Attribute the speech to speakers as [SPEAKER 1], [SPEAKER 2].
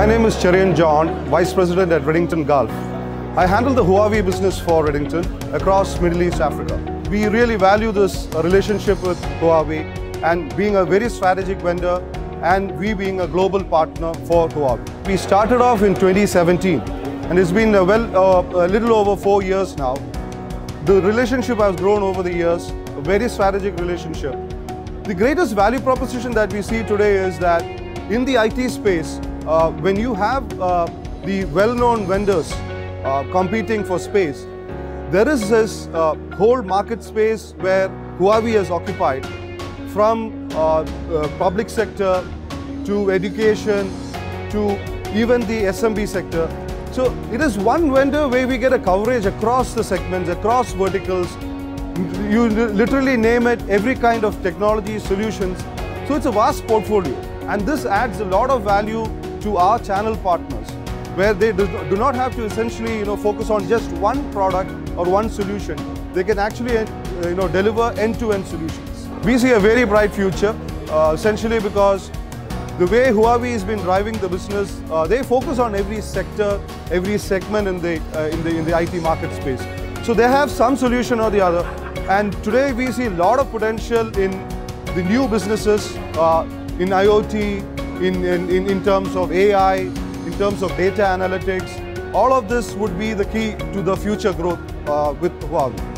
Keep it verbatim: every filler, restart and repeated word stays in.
[SPEAKER 1] My name is Cherian John, Vice President at Redington Gulf. I handle the Huawei business for Redington across Middle East Africa. We really value this relationship with Huawei and being a very strategic vendor and we being a global partner for Huawei. We started off in twenty seventeen and it's been a, well, uh, a little over four years now. The relationship has grown over the years, a very strategic relationship. The greatest value proposition that we see today is that in the I T space, uh, when you have uh, the well-known vendors uh, competing for space, there is this uh, whole market space where Huawei has occupied, from uh, uh, public sector to education to even the S M B sector. So it is one vendor where we get a coverage across the segments, across verticals. You literally name it, every kind of technology solutions. So it's a vast portfolio, and this adds a lot of value to our channel partners, where they do not have to essentially, you know, focus on just one product or one solution. They can actually, you know, deliver end-to-end solutions. We see a very bright future, uh, essentially because the way Huawei has been driving the business, uh, they focus on every sector, every segment in the uh, in the in the I T market space. So they have some solution or the other. And today we see a lot of potential in the new businesses, uh, in IoT, in, in, in terms of A I, in terms of data analytics. All of this would be the key to the future growth uh, with Huawei.